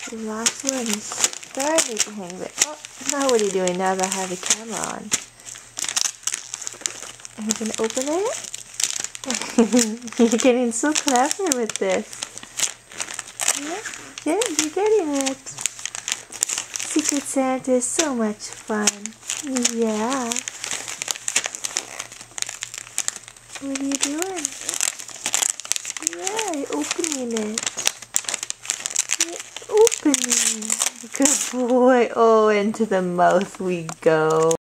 The last one is starting to hang, but oh, now what are you doing now that I have the camera on? Are you going to open it? You're getting so clever with this. Yeah, you're getting it. Secret Santa is so much fun. Yeah. What are you doing? Yeah, you're opening it. You're opening. Good boy. Oh, into the mouth we go.